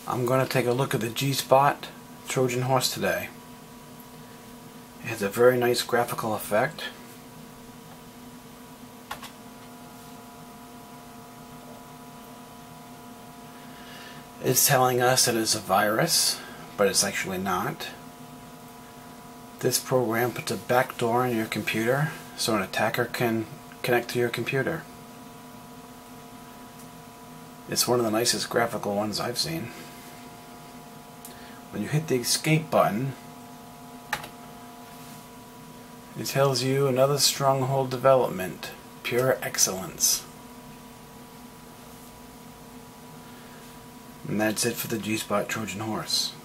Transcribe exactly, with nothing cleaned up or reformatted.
I'm going to take a look at the G-Spot Trojan horse today. It has a very nice graphical effect. It's telling us that it's a virus, but it's actually not. This program puts a backdoor in your computer so an attacker can connect to your computer. It's one of the nicest graphical ones I've seen. When you hit the escape button, it tells you another stronghold development, pure excellence. And that's it for the G-Spot Trojan horse.